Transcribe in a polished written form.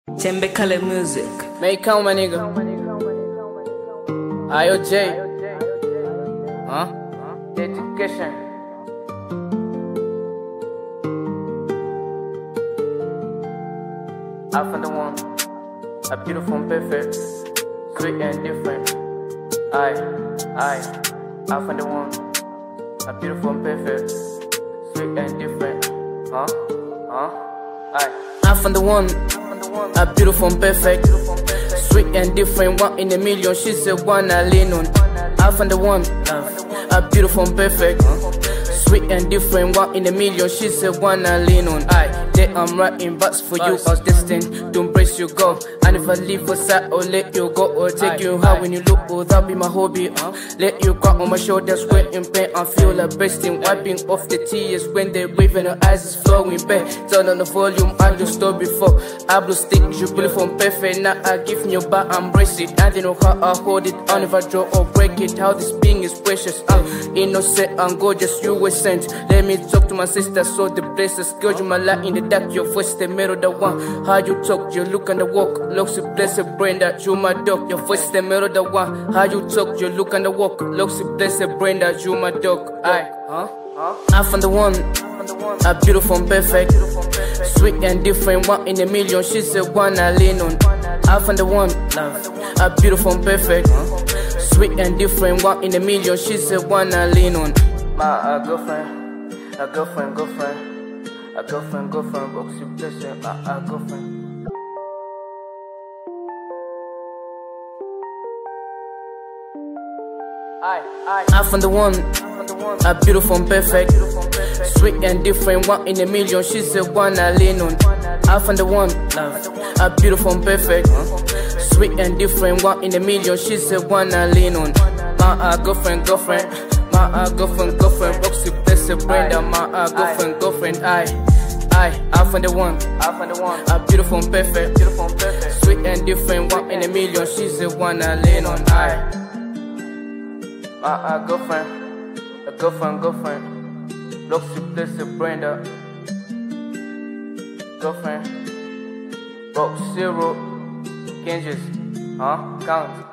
Tembe Kale music. Make count, my nigga. IOJ. Dedication. I found the one, a beautiful and perfect, sweet and different. I found the one, a beautiful and perfect, sweet and different. I found the one, a beautiful and perfect, sweet and different. One in a million, she's the one I lean on. I found the one, a beautiful and perfect, sweet and different. One in a million, she's the one I lean on. I'm writing bars for you. I was destined to embrace you, go. I never leave aside or let you go or take you high when you look. Oh, that be my hobby. Let you cry on my shoulders when in pain. I feel like bursting, wiping off the tears when they're waving. Her eyes is flowing back. Turn on the volume. I just stopped before. I blow stick, you beautiful and perfect. Now I give me your back, embrace it. I don't know how I hold it. I never draw or break it. How this being is precious. Innocent and gorgeous, you were sent. Let me talk to my sister, so the blessings. Girl, you my light in the dark. Your voice, the middle, the one. How you talk, you look and the walk. Looks a blessed brain that you my dog. Your voice, the middle, the one. How you talk, you look and the walk. Looks a blessed brain that you my dog. I found the one, a beautiful and perfect, sweet and different. One in a million, she's the one I lean on. I found the one, a beautiful and perfect, sweet and different. One in a million, she's the one I lean on. My girlfriend, a girlfriend, a girlfriend, Roxy blessing, a girlfriend. I found the one, a beautiful and perfect, sweet and different. One in a million, she's the one I lean on. I found the one, a beautiful and perfect, sweet and different. One in a million, she's the one I lean on. My girlfriend, my girlfriend, Roxy blessing, Brenda, my girlfriend, I found the one, a beautiful and perfect, sweet and different. One in a million, she's the one I lean on. My girlfriend, a girlfriend, Roxy blessed, Brenda, girlfriend, Rock Zero, Kansas, count.